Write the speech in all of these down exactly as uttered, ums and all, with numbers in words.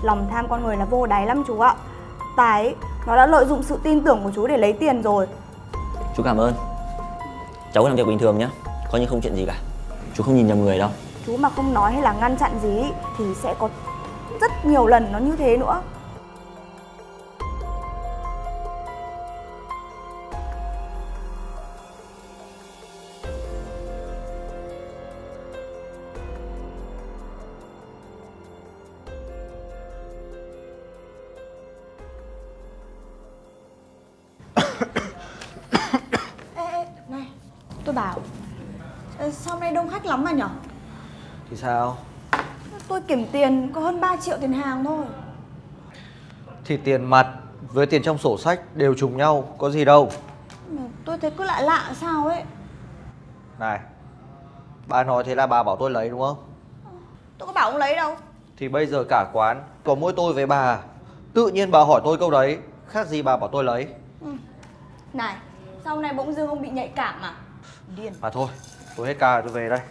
Lòng tham con người là vô đáy lắm chú ạ. Tài ấy, nó đã lợi dụng sự tin tưởng của chú để lấy tiền rồi. Chú cảm ơn. Cháu làm việc bình thường nhá, coi như không chuyện gì cả. Chú không nhìn nhầm người đâu. Chú mà không nói hay là ngăn chặn gì thì sẽ có rất nhiều lần nó như thế nữa. Ê, ê, này, tôi bảo sao hôm nay đông khách lắm mà nhở? Thì sao? Tôi kiểm tiền có hơn ba triệu tiền hàng thôi. Thì tiền mặt với tiền trong sổ sách đều trùng nhau, có gì đâu. Mà tôi thấy cứ lạ lạ sao ấy. Này, bà nói thế là bà bảo tôi lấy đúng không? Tôi có bảo ông lấy đâu. Thì bây giờ cả quán có mỗi tôi với bà, tự nhiên bà hỏi tôi câu đấy, khác gì bà bảo tôi lấy. Ừ. Này, sao hôm nay bỗng dưng ông bị nhạy cảm à? Điên. Mà thôi, tôi hết ca rồi, tôi về đây.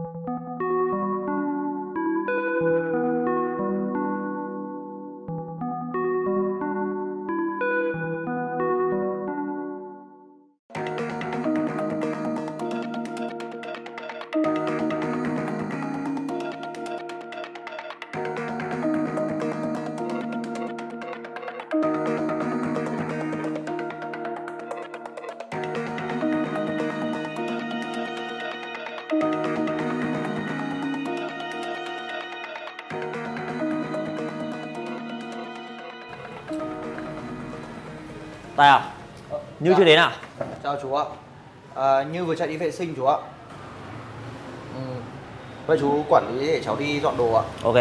Tài à? Ờ, Như dạ. chưa đến à? Chào chú ạ. À, Như vừa chạy đi vệ sinh chú ạ. Ừ. Vậy chú quản lý để cháu đi dọn đồ ạ. Ok.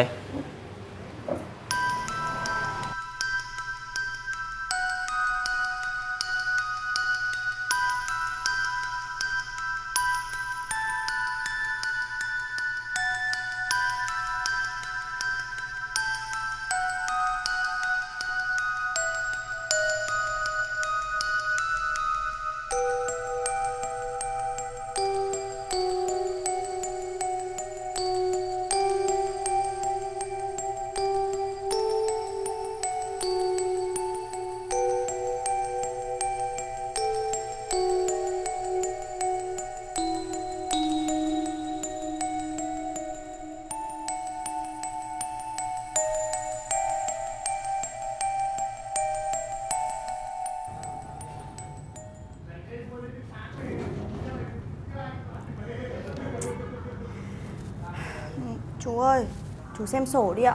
Chú ơi, chú xem sổ đi ạ.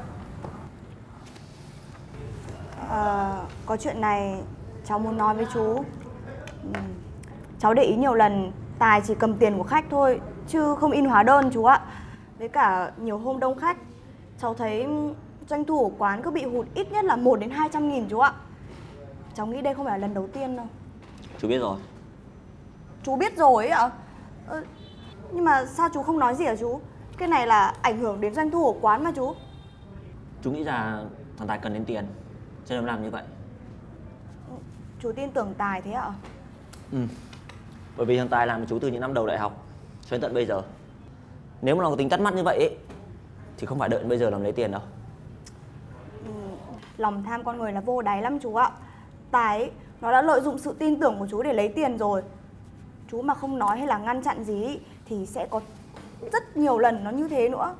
À, có chuyện này cháu muốn nói với chú. Ừ, cháu để ý nhiều lần Tài chỉ cầm tiền của khách thôi chứ không in hóa đơn chú ạ. Với cả nhiều hôm đông khách, cháu thấy doanh thu của quán cứ bị hụt ít nhất là một đến hai trăm nghìn chú ạ. Cháu nghĩ đây không phải là lần đầu tiên đâu. Chú biết rồi. Chú biết rồi ấy ạ. Ờ, nhưng mà sao chú không nói gì hả chú? Cái này là ảnh hưởng đến doanh thu của quán mà chú. Chú nghĩ là thằng Tài cần đến tiền cho nên làm như vậy. Chú tin tưởng Tài thế ạ? Ừ. Bởi vì thằng Tài làm với chú từ những năm đầu đại học cho đến tận bây giờ. Nếu mà nó có tính tắt mắt như vậy ấy, thì không phải đợi đến bây giờ làm lấy tiền đâu. Ừ, lòng tham con người là vô đáy lắm chú ạ. Tài ấy, nó đã lợi dụng sự tin tưởng của chú để lấy tiền rồi. Chú mà không nói hay là ngăn chặn gì thì sẽ có rất nhiều lần nó như thế nữa.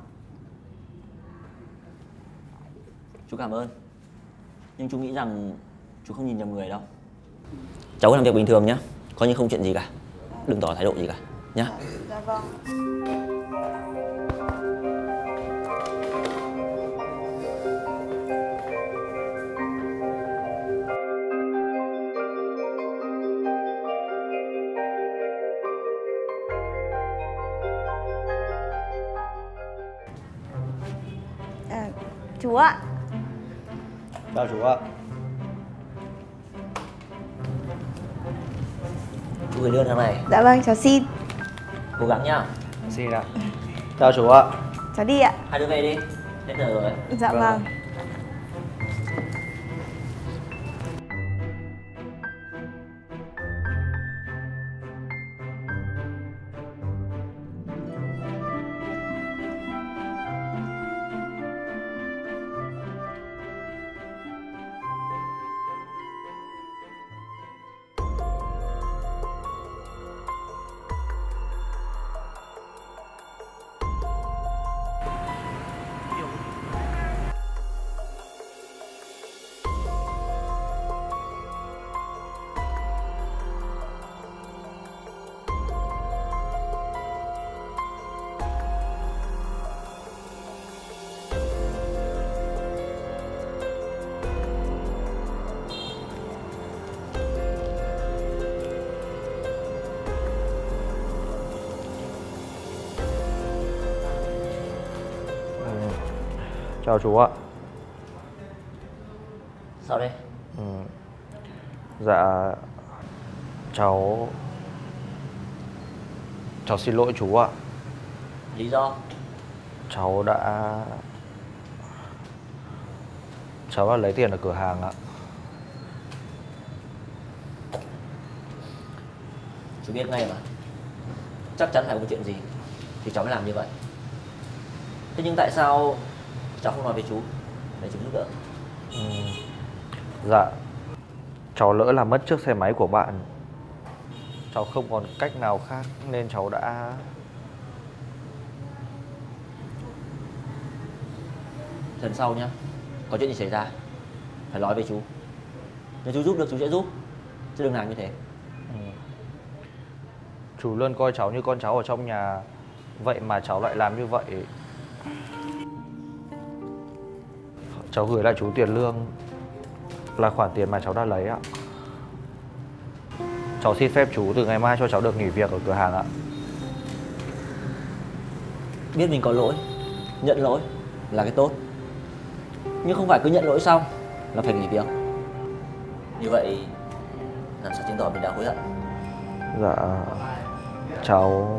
Chú cảm ơn. Nhưng chú nghĩ rằng chú không nhìn nhầm người đâu. Cháu làm việc bình thường nhá, coi như không chuyện gì cả. Đừng tỏ thái độ gì cả nhá. Dạ vâng. À, chú ạ. Chào chú ạ. Chú gửi lương tháng này. Dạ vâng, cháu xin. Cố gắng nhá. Xin ạ. Chào chú ạ. Cháu đi ạ. Hai đứa về đi. Hết giờ rồi. Dạ vâng, vâng. Chào chú ạ. Sao đây? Ừ. Dạ cháu cháu xin lỗi chú ạ. Lý do? Cháu đã cháu đã lấy tiền ở cửa hàng ạ. Chú biết ngay mà. Chắc chắn phải có chuyện gì thì cháu mới làm như vậy. Thế nhưng tại sao cháu không nói với chú để chú giúp đỡ? Ừ. Dạ cháu lỡ làm mất chiếc xe máy của bạn. Cháu không còn cách nào khác nên cháu đã Lần sau nhá, có chuyện gì xảy ra phải nói với chú. Nếu chú giúp được chú sẽ giúp, chứ đừng làm như thế. Ừ. Chú luôn coi cháu như con cháu ở trong nhà, vậy mà cháu lại làm như vậy. Cháu gửi lại chú tiền lương là khoản tiền mà cháu đã lấy ạ. Cháu xin phép chú từ ngày mai cho cháu được nghỉ việc ở cửa hàng ạ. Biết mình có lỗi, nhận lỗi là cái tốt. Nhưng không phải cứ nhận lỗi xong là phải nghỉ việc. Như vậy làm sao chứng tỏ mình đã hối hận? Dạ cháu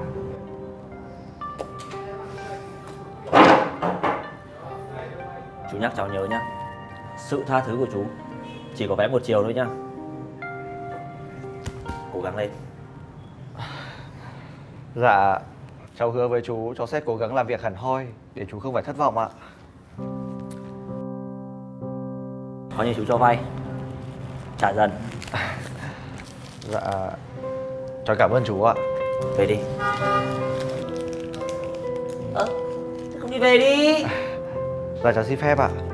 Chú nhắc cháu nhớ nhá, sự tha thứ của chú chỉ có vé một chiều thôi nhá. Cố gắng lên. Dạ cháu hứa với chú cháu sẽ cố gắng làm việc hẳn hoi để chú không phải thất vọng ạ. Coi như chú cho vay, trả dần. Dạ cháu cảm ơn chú ạ. Về đi. Ơ, thế không đi về đi. Dạ cháu xin phép ạ.